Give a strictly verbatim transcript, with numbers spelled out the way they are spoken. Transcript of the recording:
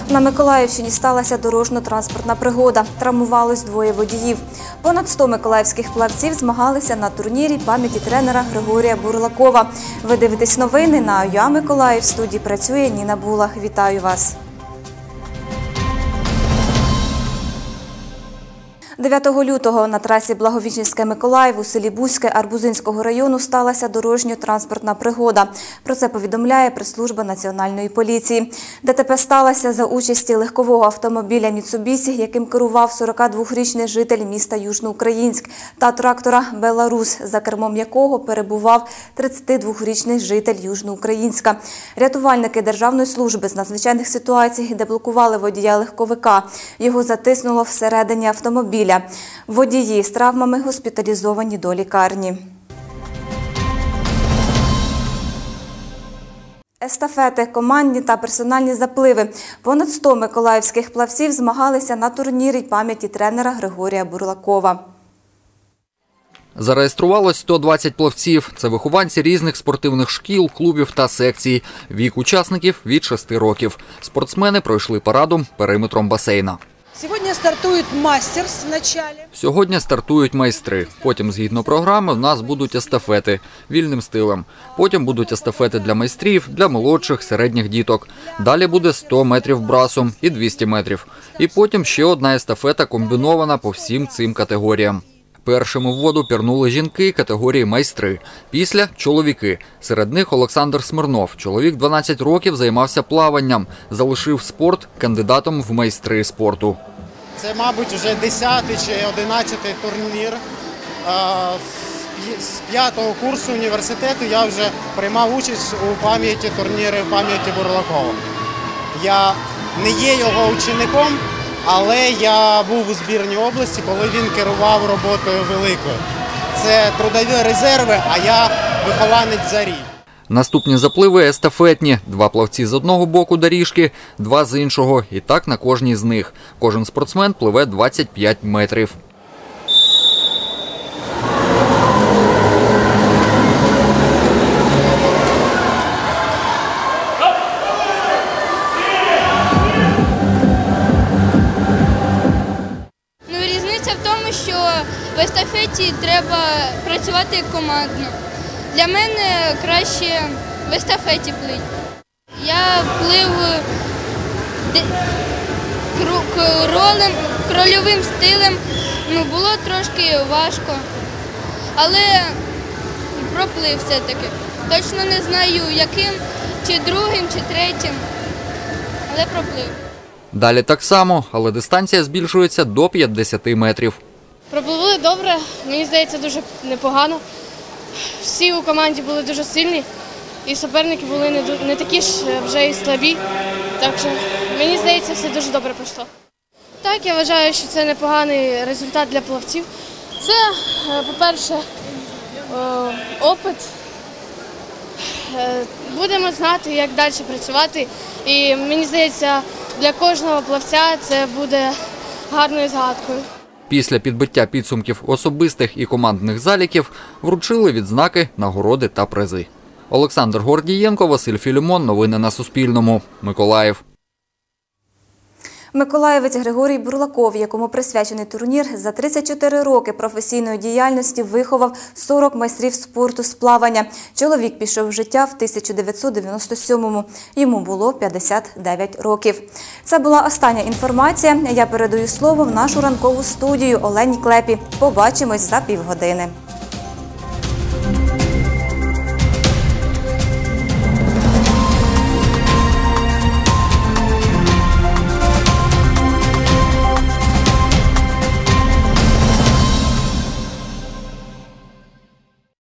На Миколаївщині сталася дорожньо-транспортна пригода. Травмувалось двоє водіїв. Понад сто миколаївських плавців змагалися на турнірі пам'яті тренера Григорія Бурлакова. Ви дивитесь новини на ОЮА Миколаїв. В студії працює Ніна Булах. Вітаю вас. дев'ятого лютого на трасі Благовіщенське-Миколаїв у селі Бузьке Арбузинського району сталася дорожньо-транспортна пригода. Про це повідомляє прес-служба Національної поліції. ДТП сталося за участі легкового автомобіля «Міцубісі», яким керував сорокадвохрічний житель міста Южноукраїнськ, та трактора «Беларус», за кермом якого перебував тридцятидвохрічний житель Южноукраїнська. Рятувальники Державної служби з надзвичайних ситуацій деблокували водія легковика. Його затиснуло всередині автомобіля. Водії з травмами госпіталізовані до лікарні. Естафети, командні та персональні запливи. Понад сто миколаївських плавців змагалися на турнірі пам'яті тренера Григорія Бурлакова. Зареєструвалось сто двадцять плавців. Це вихованці різних спортивних шкіл, клубів та секцій. Вік учасників – від шести років. Спортсмени пройшли парадом периметром басейна. Сьогодні стартують мастер спочатку. Сьогодні стартують майстри. Потім, згідно програми, в нас будуть естафети вільним стилем. Потім будуть естафети для майстрів, для молодших, середніх діток. Далі буде сто метрів брасом і двісті метрів. І потім ще одна естафета комбінована по всім цим категоріям. Першими в воду пірнули жінки категорії майстри. Після – чоловіки. Серед них Олександр Смирнов. Чоловік дванадцять років займався плаванням. Залишив спорт кандидатом в майстри спорту. Це, мабуть, вже десятий чи одинадцятий турнір. З п'ятого курсу університету я вже приймав участь у пам'яті турнірів пам'яті Бурлакова. Я не є його учеником, але я був у збірній області, коли він керував роботою великою. Це трудові резерви, а я вихованець «Зарі». Наступні запливи естафетні. Два плавці з одного боку доріжки, два з іншого. І так на кожній з них. Кожен спортсмен пливе двадцять п'ять метрів. Ну, різниця в тому, що в естафеті треба працювати командно. Для мене краще в естафеті плити. Я плив кролем, крольовим стилем, ну, було трошки важко, але проплив все-таки. Точно не знаю, яким, чи другим, чи третім, але проплив. Далі так само, але дистанція збільшується до п'ятдесяти метрів. Пропливли добре, мені здається, дуже непогано. Всі у команді були дуже сильні, і суперники були не, не такі ж вже і слабі. Так що, мені здається, все дуже добре пройшло. Так, я вважаю, що це непоганий результат для плавців. Це, по-перше, опит. Будемо знати, як далі працювати. І мені здається, для кожного плавця це буде гарною згадкою. Після підбиття підсумків особистих і командних заліків вручили відзнаки, нагороди та призи. Олександр Гордієнко, Василь Філімон. Новини на Суспільному. Миколаїв. Миколаївець Григорій Бурлаков, якому присвячений турнір, за тридцять чотири роки професійної діяльності виховав сорок майстрів спорту з плавання. Чоловік пішов в життя в тисяча дев'ятсот дев'яносто сьомому. Йому було п'ятдесят дев'ять років. Це була остання інформація. Я передаю слово в нашу ранкову студію Олені Клепі. Побачимось за півгодини.